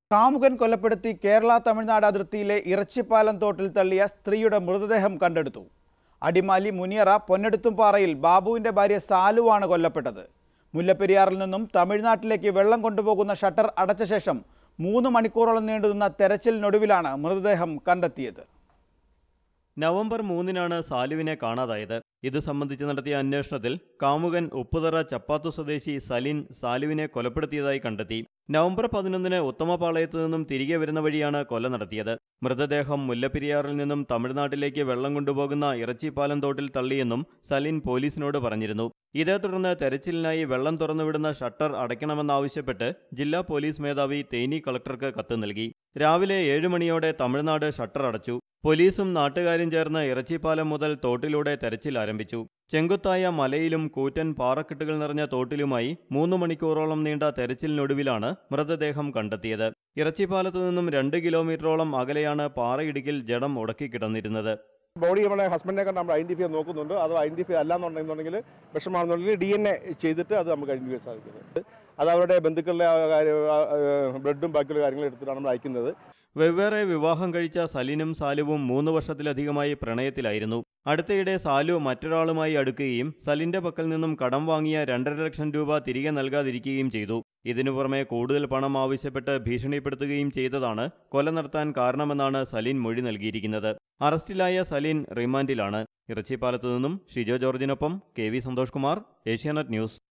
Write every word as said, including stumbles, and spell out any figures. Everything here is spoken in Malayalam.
കാമുകൻ കൊലപ്പെടുത്തി കേരള തമിഴ്നാട് അതിർത്തിയിലെ ഇറച്ചിപ്പാലം തോട്ടിൽ തള്ളിയ സ്ത്രീയുടെ മൃതദേഹം കണ്ടെടുത്തു. അടിമാലി മുനിയറ പൊന്നെടുത്തുംപാറയിൽ ബാബുവിന്റെ ഭാര്യ സാലുവാണ് കൊല്ലപ്പെട്ടത്. മുല്ലപ്പെരിയാറിൽ നിന്നും തമിഴ്നാട്ടിലേക്ക് വെള്ളം കൊണ്ടുപോകുന്ന ഷട്ടർ അടച്ച ശേഷം മൂന്ന് മണിക്കൂറോളം നീണ്ടുനിന്ന തെരച്ചിലിനൊടുവിലാണ് മൃതദേഹം കണ്ടെത്തിയത്. നവംബർ മൂന്നിനാണ് സാലുവിനെ കാണാതായത്. ഇത് സംബന്ധിച്ച് നടത്തിയ അന്വേഷണത്തിൽ കാമുകൻ ഉപ്പുതറ ചപ്പാത്തു സ്വദേശി സലിൻ സാലുവിനെ കൊലപ്പെടുത്തിയതായി കണ്ടെത്തി. നവംബർ പതിനൊന്നിന് ഉത്തമപാളയത്തു നിന്നും തിരികെ വരുന്ന വഴിയാണ് കൊല നടത്തിയത്. മൃതദേഹം മുല്ലപ്പെരിയാറിൽ നിന്നും തമിഴ്നാട്ടിലേക്ക് വെള്ളം കൊണ്ടുപോകുന്ന ഇറച്ചിപ്പാലം തോട്ടിൽ തള്ളിയെന്നും സലിൻ പോലീസിനോട് പറഞ്ഞിരുന്നു. ഇതേ തുടർന്ന് തെരച്ചിലിനായി വെള്ളം തുറന്നുവിടുന്ന ഷട്ടർ അടയ്ക്കണമെന്നാവശ്യപ്പെട്ട് ജില്ലാ പോലീസ് മേധാവി തേനി കളക്ടർക്ക് കത്ത് നൽകി. രാവിലെ ഏഴ് മണിയോടെ തമിഴ്നാട് ഷട്ടർ അടച്ചു. പോലീസും നാട്ടുകാരും ചേർന്ന് ഇറച്ചിപ്പാലം മുതൽ തോട്ടിലൂടെ തെരച്ചിൽ ആരംഭിച്ചു. ചെങ്കുത്തായ മലയിലും കൂറ്റൻ പാറക്കെട്ടുകൾ നിറഞ്ഞ തോട്ടിലുമായി മൂന്ന് മണിക്കൂറോളം നീണ്ട തെരച്ചിലിനൊടുവിലാണ് മൃതദേഹം കണ്ടെത്തിയത്. ഇറച്ചിപ്പാലത്തു നിന്നും രണ്ട് കിലോമീറ്ററോളം അകലെയാണ് പാറയിടുക്കിൽ ജഡം ഉടക്കിക്കിടന്നിരുന്നത്. ബോഡി നമ്മളെ ഹസ്ബൻഡിനെ കണ്ട് നമ്മൾ ഐഡന്റിഫൈ ചെയ്യാൻ നോക്കുന്നുണ്ട്. അത് ഐഡന്റിഫൈ അല്ലാന്നുണ്ടെന്നുണ്ടെങ്കിൽ വിഷമാണെന്നുണ്ടെങ്കിൽ ഡി എൻ എ ചെയ്തിട്ട് അത് നമുക്ക് ഐഡന്റിഫൈ സാധിക്കുന്നത്. അത് അവരുടെ ബന്ധുക്കളുടെ ബ്ലഡും ബാക്കിയുള്ള കാര്യങ്ങളും എടുത്തിട്ടാണ് നമ്മൾ അയക്കുന്നത്. വെവ്വേറെ വിവാഹം കഴിച്ച സലിനും സാലുവും മൂന്ന് വർഷത്തിലധികമായി പ്രണയത്തിലായിരുന്നു. അടുത്തയിടെ സാലു മറ്റൊരാളുമായി അടുക്കുകയും സലിന്റെ പക്കൽ നിന്നും കടം വാങ്ങിയ രണ്ടര ലക്ഷം രൂപ തിരികെ നൽകാതിരിക്കുകയും ചെയ്തു. ഇതിനു പുറമെ കൂടുതൽ പണം ആവശ്യപ്പെട്ട് ഭീഷണിപ്പെടുത്തുകയും ചെയ്തതാണ് കൊല നടത്താൻ കാരണമെന്നാണ് സലിൻ മൊഴി നൽകിയിരിക്കുന്നത്. അറസ്റ്റിലായ സലിൻ റിമാൻഡിലാണ്. ഇറച്ചിപ്പാലത്തു നിന്നും ഷിജോ ജോർജിനൊപ്പം K V Santhosh Kumar, Asianet news.